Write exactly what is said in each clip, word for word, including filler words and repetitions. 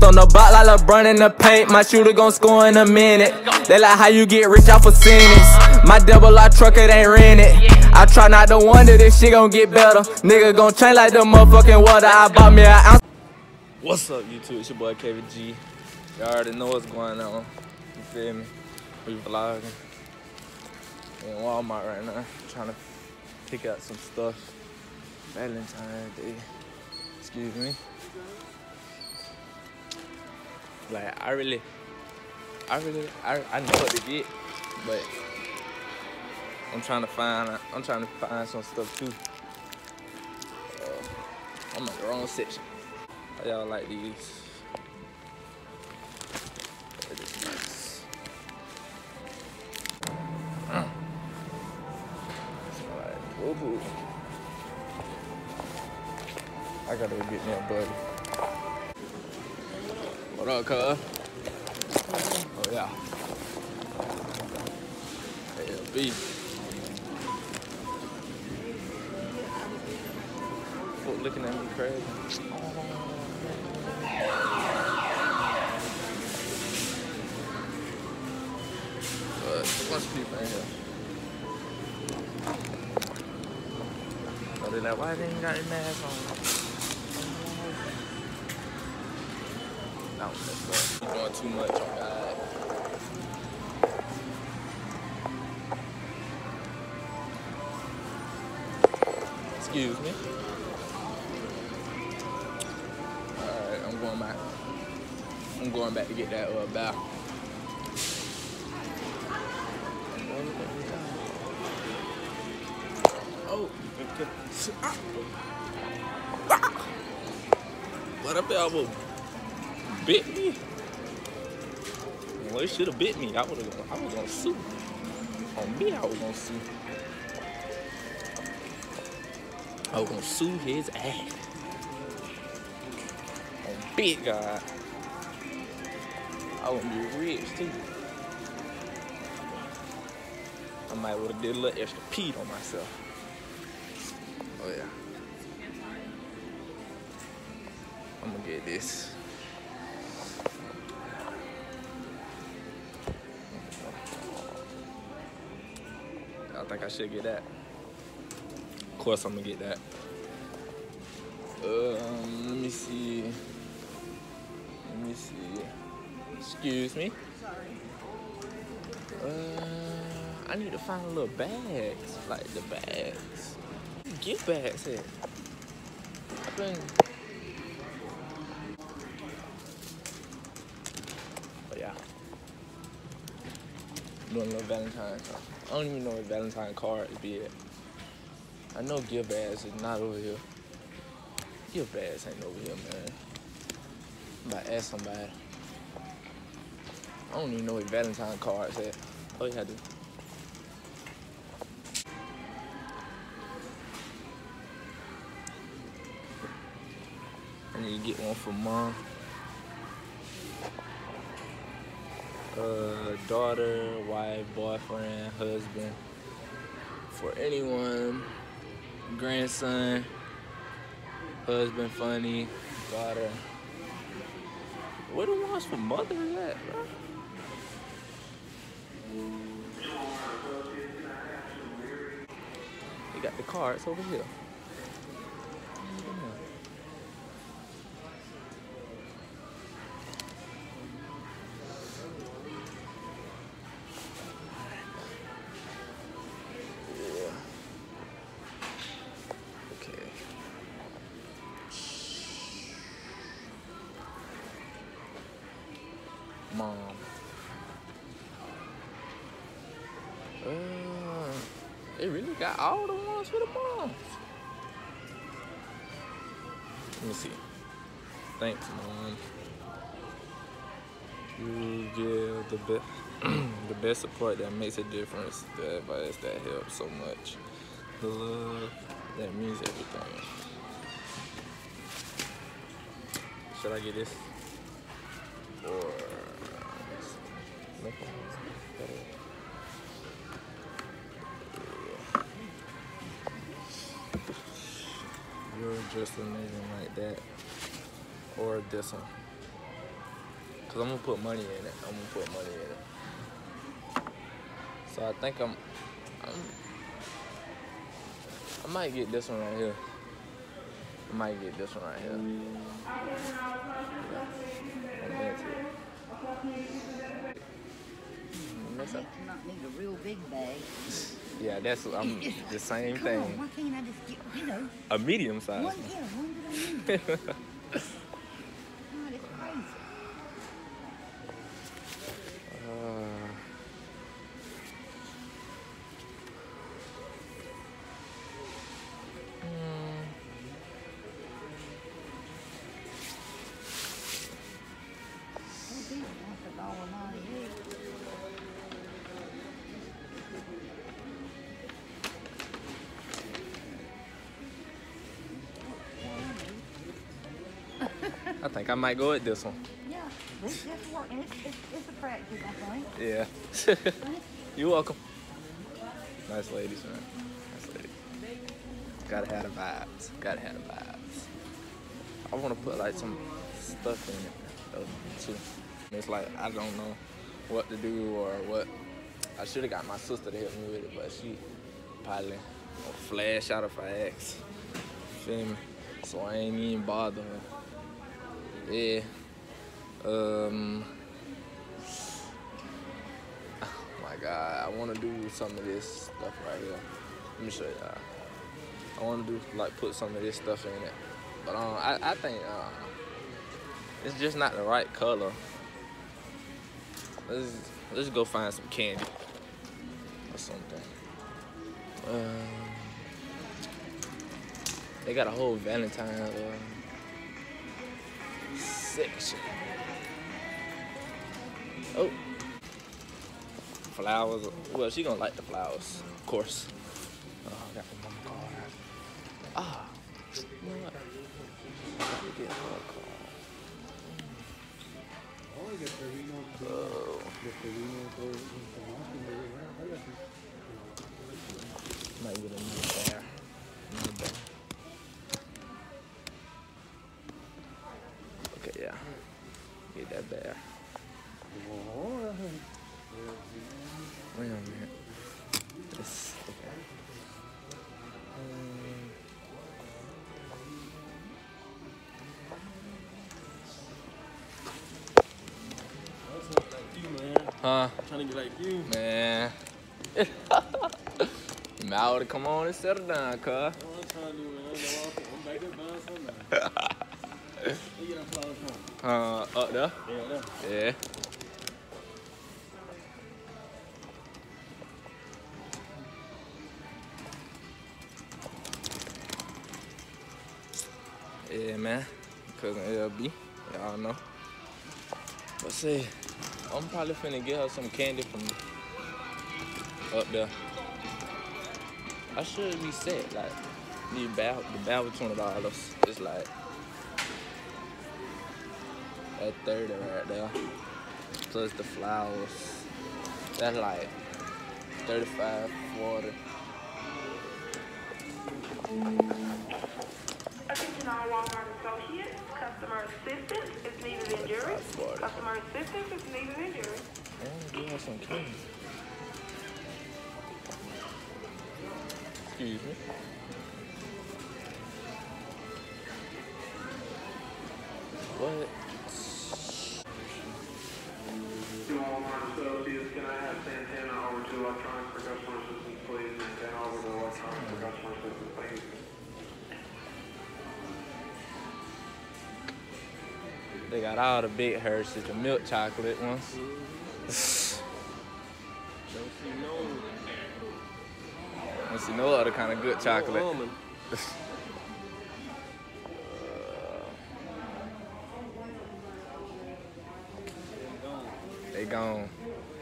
on the block like LeBron in the paint. My shooter gon' score in a minute. They like how you get rich off a sentence. My double R truck, it ain't rented. I try not to wonder this shit gon' get better. Nigga gon' change like the motherfucking water. I bought me an ounce. What's up, YouTube? It's your boy K V G. Y'all already know what's going on. You feel me? We vlogging in Walmart right now, trying to pick out some stuff. Valentine Day. Excuse me. Like I really, I really, I, I know what to get, but I'm trying to find, I'm trying to find some stuff too. Uh, I'm in the wrong section. How y'all like these? It is nice. Mm. Smell like boo-boo. I gotta go get me a buddy. What up, cuz? Oh, yeah. L B. Folk looking at me crazy. But a bunch of people in here. Oh, they're like, why they ain't got their mask on? That was messed up. You're doing too much, oh God. Excuse me. Alright, I'm going back. I'm going back to get that uh, bow. Oh, what up, elbow? Bit me? Well, it should have bit me. I would have. I was gonna sue. On me, I was gonna sue. I was gonna sue his ass. On big God. I would be rich too. I might would have did a little extra pee on myself. Oh yeah. I'm gonna get this. I think I should get that. Of course I'm gonna get that. Um, let me see. Let me see. Excuse me. Uh, I need to find a little bags, like the bags. Gift bags here. I've been. But yeah. Doing a little Valentine. I don't even know what Valentine card would be at. I know gift bags is not over here. Gift bags ain't over here, man. I'm about to ask somebody. I don't even know what Valentine cards at. Oh yeah, I do. I need to get one for mom. Uh, daughter, wife, boyfriend, husband, for anyone, grandson, husband, funny, daughter. Where the ones for mother is at, bro? You got the cards over here. Mom. Uh, they really got all the ones for the moms. Let me see. Thanks, Mom. You give the best, the best support that makes a difference. The advice that helps so much. The love that means everything. Should I get this? Or you're just amazing like that. Or this one. Cause I'm gonna put money in it. I'm gonna put money in it. So I think I'm, I'm I might get this one right here. I might get this one right here. That's not need a real big bag. Yeah, that's I'm the same Come thing. On, why can't I just get, you know, a medium size? One, yeah, one that I need. God, it's crazy. Uh, hmm. I think I might go with this one. Yeah, this this work. It's, it's, it's a practice, I think. Yeah. You're welcome. Nice ladies, man. Nice ladies. Gotta have the vibes. Gotta have the vibes. I want to put like some stuff in it though, too. It's like I don't know what to do or what. I should have got my sister to help me with it, but she probably gonna flash out if I ask. Feel me? So I ain't even bother her. Yeah. Um. Oh my God, I want to do some of this stuff right here. Let me show y'all. I want to do like put some of this stuff in it, but um, I I think uh, it's just not the right color. Let's let's go find some candy or something. Um, they got a whole Valentine uh, section. Oh, flowers. Well, she gonna like the flowers, of course. Oh, I got the mama card. Ah, you know what? I got to get her a card. Oh. Might get a new bear. New bear. Okay, yeah. Get that bear. Wait a minute. This, okay. Um, Huh? I'm trying to get like you. Man. You might ought to come on and settle down, cuz. That's what I'm trying to do, man. I'm back there buying something. Where you get them flowers from? Uh, up there? Yeah, there. Yeah. Yeah, man. Cousin L B. Y'all know. But see, I'm probably finna get her some candy from up there. I should be set. Like, the bag, the bag was twenty dollars. It's like at thirty right there. Plus the flowers. That's like thirty-five, forty. Attention all Walmart associates. Customer assistance is needed in jury. Customer assistance is needed in jury. Man, give her some candy. Excuse me. What? Walmart associates, can I have Santana over to electronics for customer assistance, please? Santana over to electronics for customer assistance, thank you. They got all the big Hershey's, the milk chocolate ones. Don't see no. Don't see no other kind of good chocolate. No almond. They gone.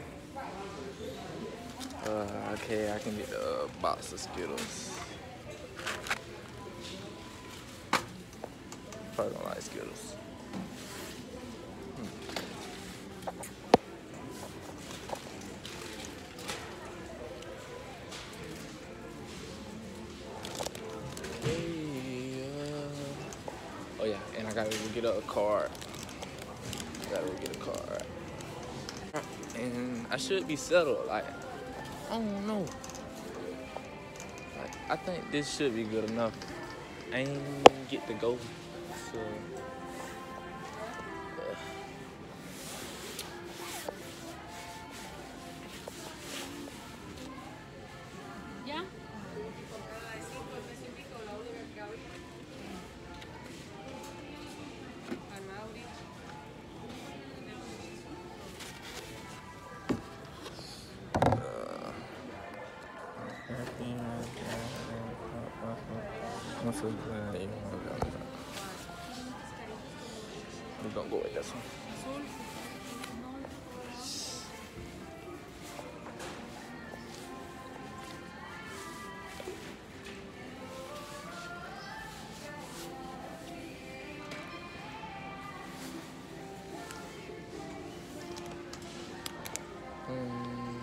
Uh, okay, I can get the uh, box of Skittles. Probably don't like Skittles. Okay, uh, oh yeah, and I gotta go get a card. I gotta get a car, right? And I should be settled. Like, I don't know. Like, I think this should be good enough. I ain't get to go, so. ¿Ya? I'm so glad you want to go. We're gonna go with this one. Um,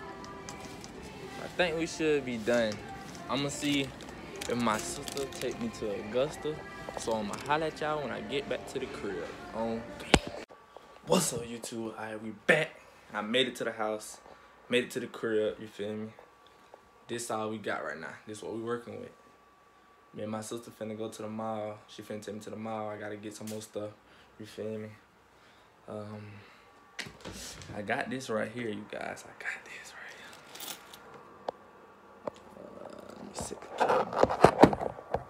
I think we should be done. I'm gonna see if my sister take me to Augusta, so I'm gonna holler at y'all when I get back to the crib. Okay. What's up, YouTube? Alright, we back. I made it to the house, made it to the crib. You feel me? This all we got right now. This what we working with. Me and my sister finna go to the mall. She finna take me to the mall. I gotta get some more stuff. You feel me? Um, I got this right here, you guys. I got this right here. Uh, let me sit the camera.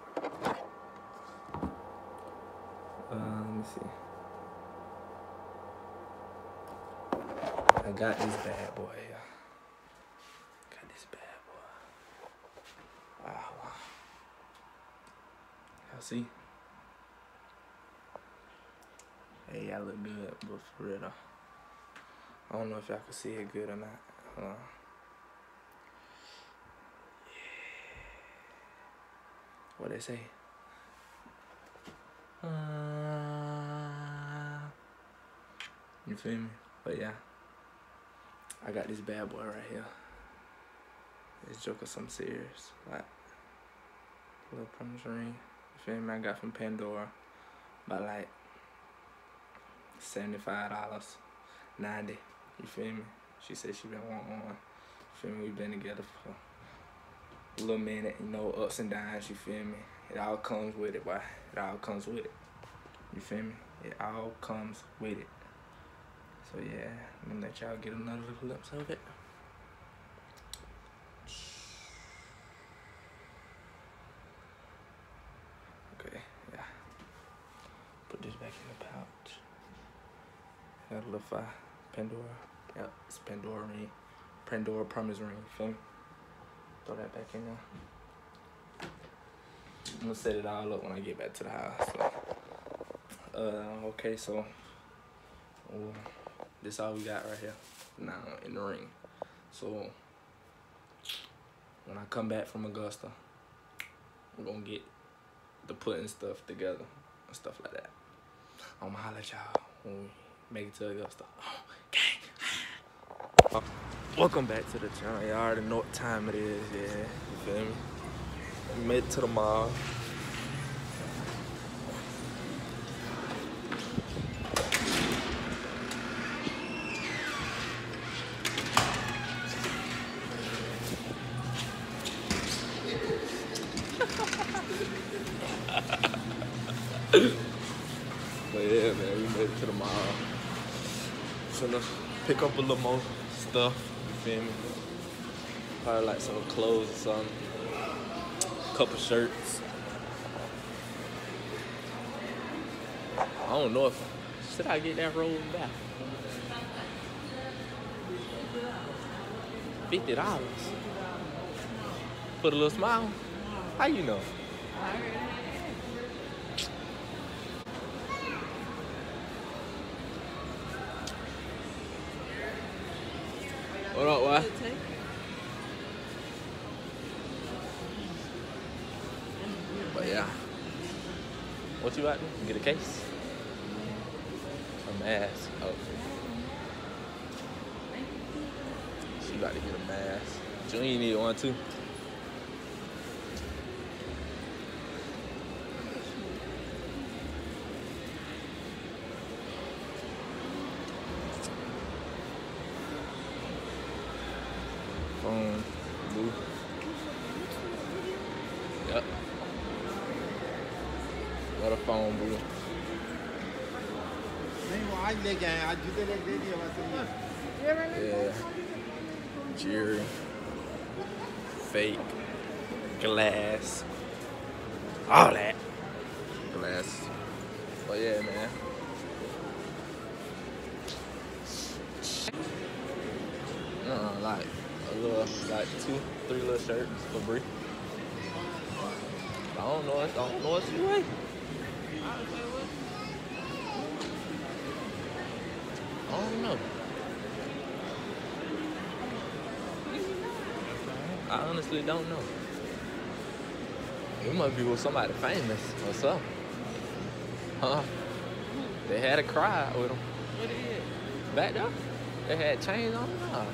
Uh, let me see. I got this bad boy here. Got this bad boy. Wow. Y'all see? Hey, y'all look good, but for real though. I don't know if y'all can see it good or not. Hold on. Yeah. What they say? Uh, you feel me? But yeah, I got this bad boy right here. This joker some serious. Like, little promise ring. You feel me? I got from Pandora by like seventy-five dollars, ninety. You feel me? She said she been wanting one. You feel me? We been together for a little minute, you know, ups and downs, you feel me? It all comes with it, boy. It all comes with it. You feel me? It all comes with it. So yeah, I'm gonna let y'all get another little glimpse of it. Okay, yeah. Put this back in the pouch. Got a little fire. Pandora. Yep, it's Pandora ring. Pandora promise ring, you feel me? Throw that back in there. I'm gonna set it all up when I get back to the house. So. Uh, okay, so well, this all we got right here now in the ring. So when I come back from Augusta, I'm gonna get the putting stuff together and stuff like that. I'm gonna holler at y'all when we make it to Augusta. Oh, okay. Welcome back to the channel. Y'all already know what time it is, yeah. You feel me? We made it to the mall. But yeah, man, we made it to the mall. Finna pick up a little more stuff, you feel me? Probably like some clothes or something. Couple shirts. I don't know if, should I get that rolled back? fifty dollars. Put a little smile. How you know? What up, what? But yeah. What you about to do? Get a case? A mask. Oh. She about to get a mask. Junior need one too. phone booth. Yeah. Jerry. Fake. Glass. All that. Glass. But yeah, man. Uh, like a little, like two, three little shirts for Bree. I don't know. I don't know what's the way. I don't know. I honestly don't know. It must be with somebody famous or something. Huh? They had a crowd with them. What it is? Back there? They had chains on them. Nah.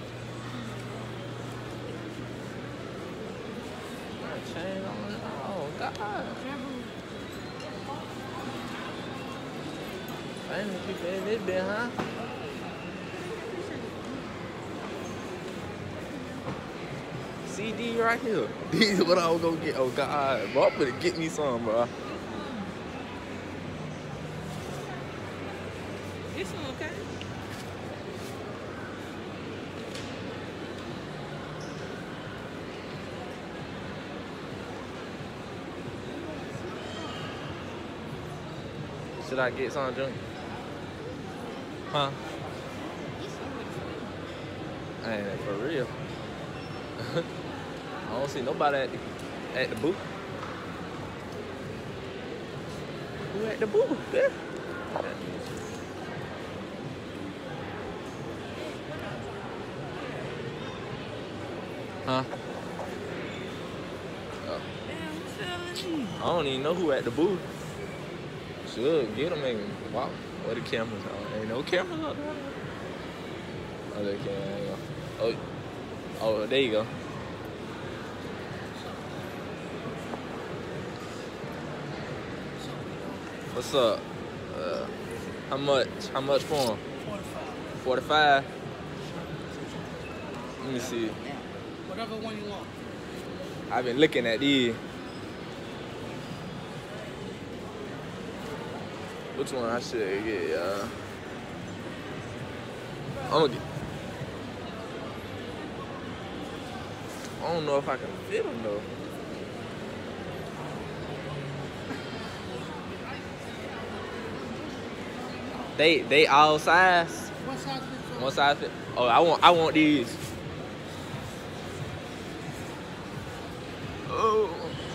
Chains on it. Oh, God. Famous people in this bit, huh? C D right here. These is what I was gonna get. Oh, God. Bro, I'm gonna get me some, bro. This one okay? Should I get some drink? Huh? Ain't for real. I don't see nobody at the, at the booth. Who at the booth? Yeah. Huh? Oh. I don't even know who at the booth. Should get them and walk. Where the cameras on? Ain't no cameras up there. Oh, there can't go. Oh, oh, there you go. What's up? Uh, how much? How much for them? Forty-five. Forty-five. Let me see. Whatever one you want. I've been looking at these. Which one I should get, y'all? I'm gonna get. I don't know if I can fit them though. They they all size. What size fit? One size fit. Oh, I want I want these. Oh.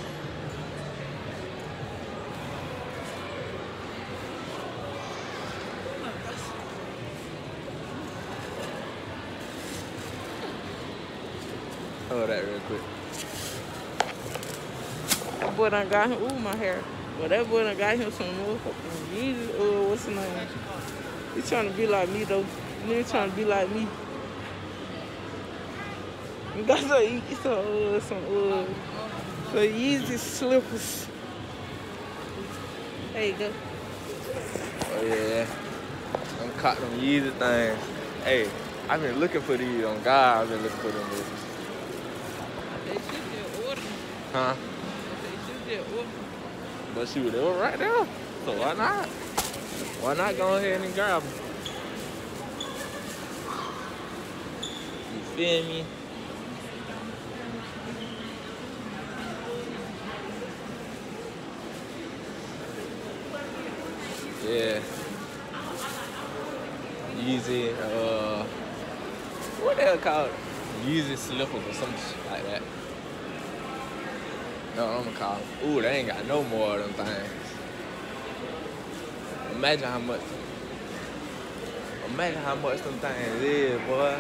Hold that real quick. That boy done got him. Ooh, my hair. But that boy done got him some motherfucking Jesus. Oh, what's his name? He trying to be like me though. He trying to be like me. He got some, some, uh, some, uh, some Yeezy slippers. There you go. Oh yeah. I'm caught them Yeezy things. Hey, I've been looking for these on God. I've been looking for them movies. They should be order. Huh? They should be order. But shoot, they were right there. So why not? Why not go ahead and grab them? You feel me? Yeah. Yeezy, uh, what the hell called? Yeezy slippers or some shit like that. No, I'm gonna call them. Ooh, they ain't got no more of them things. Imagine how much. Imagine how much them things is, boy.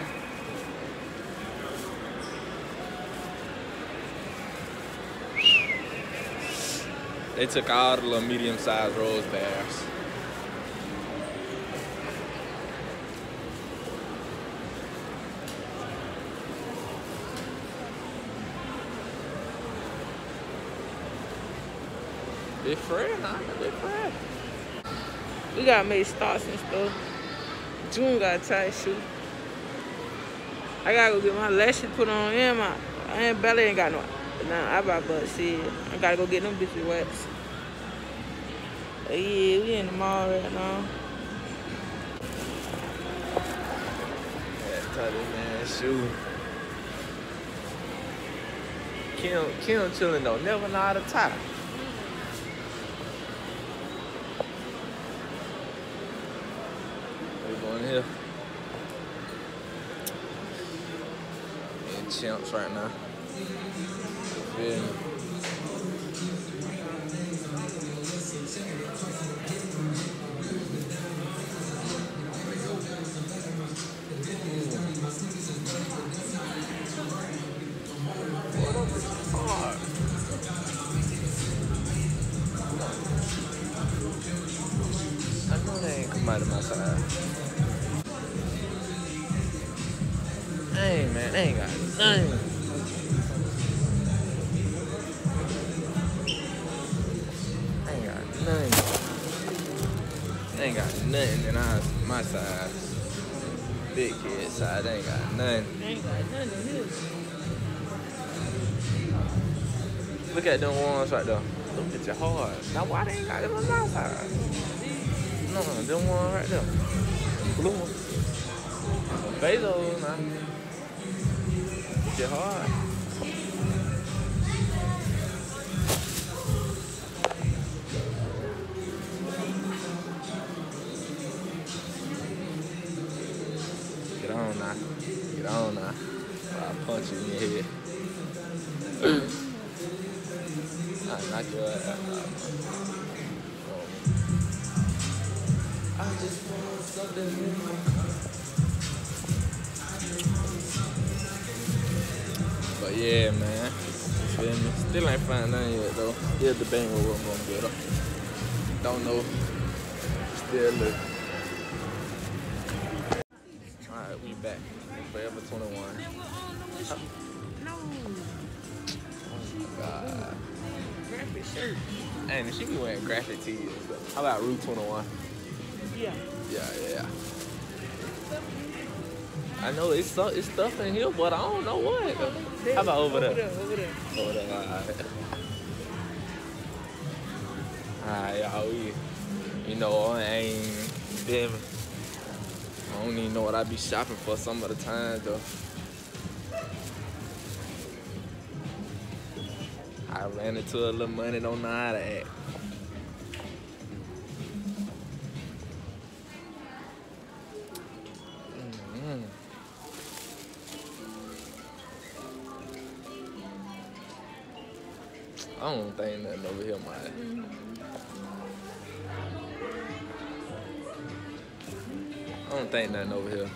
They took all the little medium-sized rose bears. They fresh, huh? They fresh. We gotta make starts and stuff. June got a tight shoe. I gotta go get my lashes put on and my I ain't belly ain't got no nah eyebrow but shit. I gotta go get them bitches waxed. But yeah, we in the mall right now. Tell this man shoe. Kim, Kim chillin' though, never know how to tie. We going here. We in Champs right now. Feel me? I know they ain't come out of my side. Hey man, they ain't got nothing. They ain't got nothing. They ain't got nothing in our, my side. Big kid side, they ain't got nothing. They ain't got nothing here. Look at them ones right there. Look at your hard. Now why they ain't got it on our side? No, them ones right there. Blue one. Some Bezos now. Look at hard. Get on now. Get on now. I'll punch you in your head. I'll knock your ass out. I just want something new. But yeah, man. Feel me? Still ain't found nothing yet, though. Still debating what I'm gonna get up. Don't know. Still look. Alright, we back. Forever twenty-one. No. Oh my god. Graphic shirt. And she be wearing graphic tees and stuff. How about Route twenty-one? Yeah. Yeah, yeah, yeah. I know it's stuff, it's stuff in here, but I don't know what. How about over there? Over there, over there. Over there, alright. Alright, y'all, we, you know, I ain't, damn, I don't even know what I be shopping for some of the time, though. I ran into a little money, don't know how to act. Mm-hmm. I don't think nothing over here, man. I don't think nothing over here.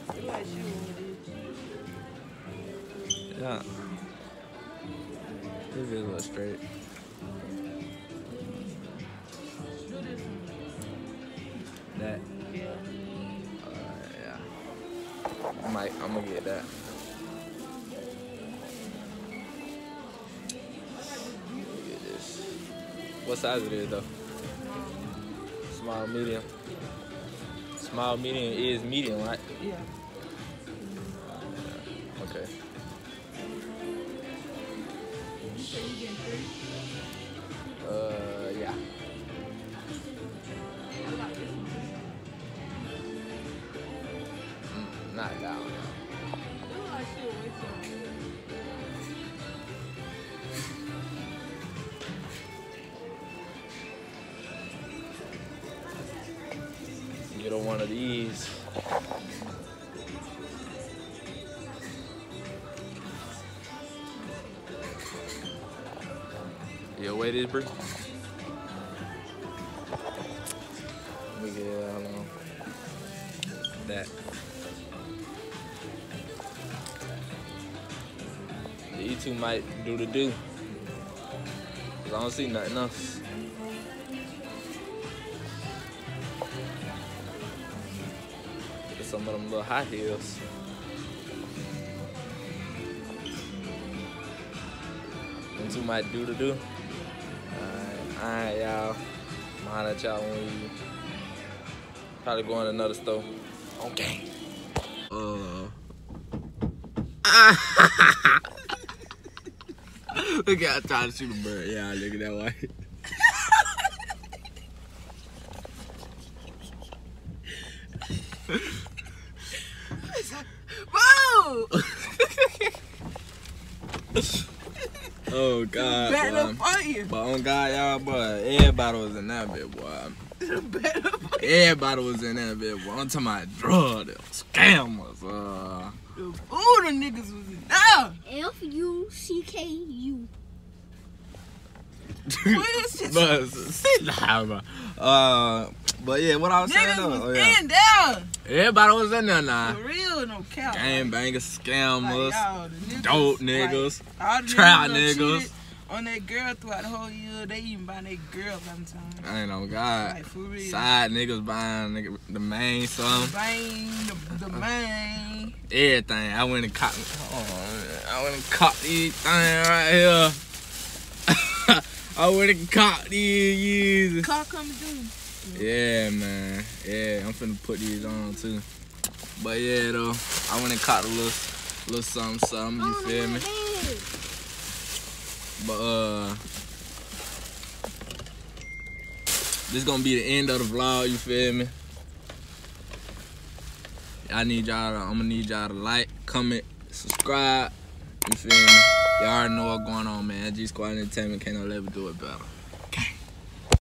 Yeah. This is a little straight. That. Yeah. Alright, yeah. I might, I'm gonna get that. Get this. What size it is though? Small, medium. Small, medium is medium, right? Yeah. Okay. Uh, yeah. Mm, not that one. Get on one of these. Yo, wait, is Bree? Let me get how long? That. You two might do the do. Cause I don't see nothing else. Look at some of them little high heels. Them two might do the do. Alright, alright, y'all. I'm gonna at y'all when we probably go in another store. Okay. Uh. Look at I trying to shoot a bird. Yeah, look at that white. Whoa! Oh God, Back boy. up fighting. But on God, y'all, boy, everybody was in that bit, boy. Everybody was in that bit, boy. I'm talking about drug dealers, scammers, uh. All the niggas was in there. F U C K U. But sit down, bro. Uh, but yeah, what I was saying Niggas though, was oh, yeah. in there. Everybody was in there now. For real, no cap. Gang bangers, scammers, Like, y'all, the niggas, dope like, niggas, all the trap niggas that niggas. cheated on that girl throughout the whole year, they even buy that girl Valentine. I ain't know God. Like, for real. Side niggas buying nigga, the main something. Bang, the, the main. Everything. I went and caught. Oh, I went and caught these things right here. I went and caught these yeezys. Car coming through. Yeah, man. Yeah, I'm finna put these on too. But yeah, though, I went and caught a little, little something, something. You Oh, feel me? hey. But uh, this gonna be the end of the vlog. You feel me? I need y'all. To, I'm gonna need y'all to like, comment, subscribe. You feel me? Y'all already know what's going on, man. G Squad Entertainment can't no ever do it better.